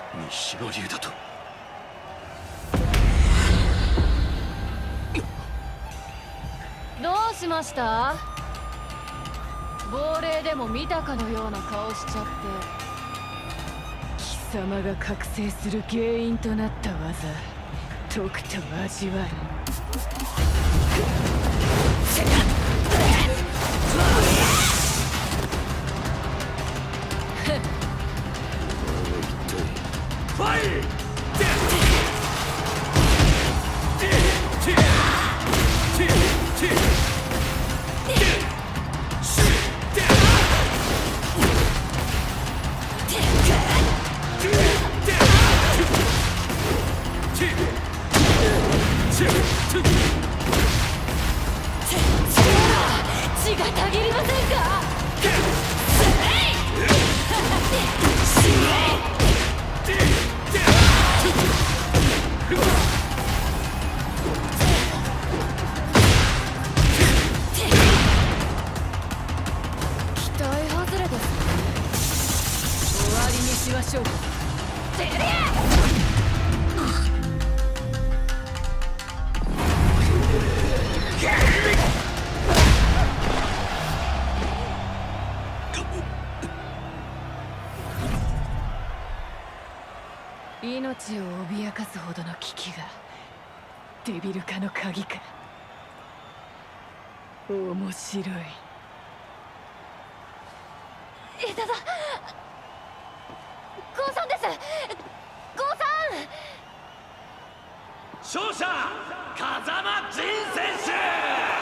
三島流だと。 どうしました？亡霊でも見たかのような顔しちゃって。貴様が覚醒する原因となった技、とくと味わう。 ファイト！ 血がたぎりませんか？期待外れですね。終わりにしましょう。てりゃ！命を脅かすほどの危機がデビル化の鍵か。面白い。枝だ。ゴーさんです。ゴーさん。 勝者風間仁選手。